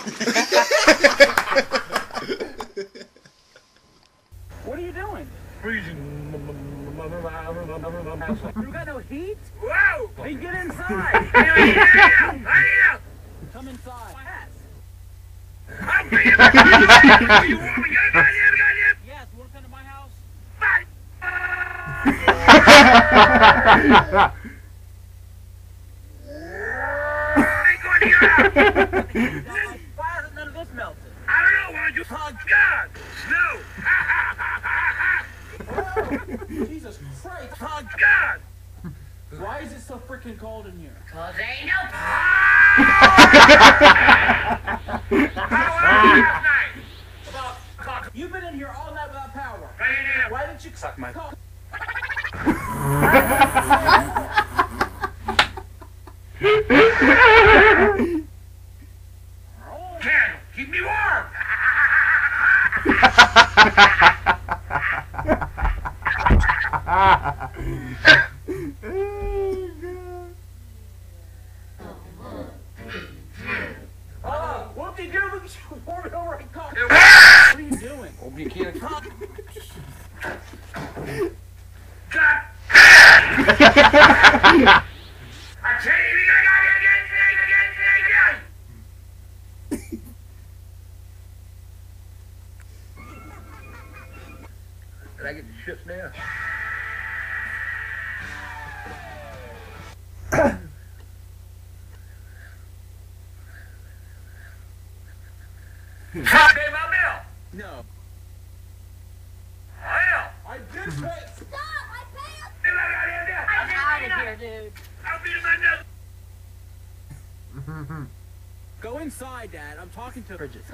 What are you doing? Freezing. You got no heat? Whoa! Then get inside. Come inside. My ass. I'm being you want me? Yes, you want to come to my house? Fire, none of this melted. I don't know. Why don't you hug God? Snow. Jesus Christ. Hug God. Why is it so freaking cold in here? Cause ain't no. How was last night? About You've been in here all night without power. right here. Why didn't you suck my cock? Candle, keep me warm. Whoop-de-doo, look at you warming over a cock. It What are you doing? Hope you can't talk. God. I tell you, you gotta get. Did I get the shit now? Pay my bill. No. Hell. I did pay. Stop! I pay up! I'm I'm out of here, dude. I'll be in my nose. Go inside, Dad. I'm talking to Bridget.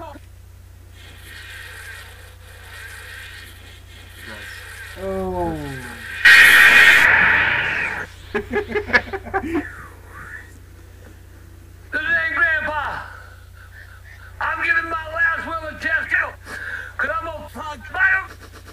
Oh. This ain't Grandpa. I'm giving my last will and testament. Cause I'm gonna fuck buy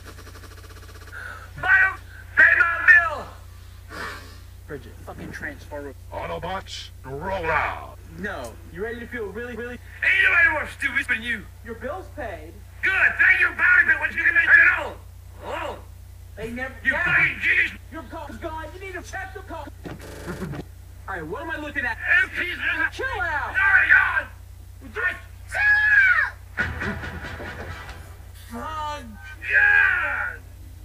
him, pay my bill. Bridget, fucking transformer. Autobots, roll out. No. You ready to feel really? Ain't nobody more stupid than you. Your bill's paid. Good, thank you, bounty bill. What you gonna turn it on? Alone. They never. You Dad, fucking genius. your car's gone. You need to check the car. All right, what am I looking at? MP's Chill out. sorry, God. Would you Fuck God.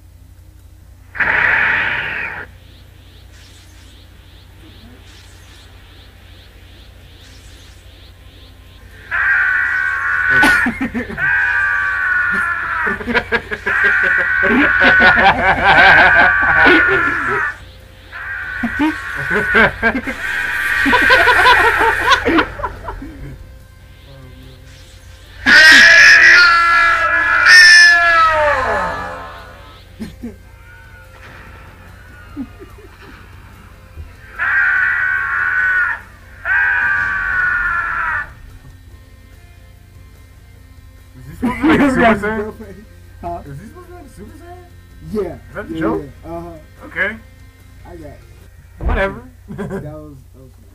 Is he supposed to be a Super Saiyan? Huh? Is he supposed to be a Super Saiyan? Yeah. Is that a yeah, joke? Yeah. Uh-huh. Okay. I got it. Whatever. That was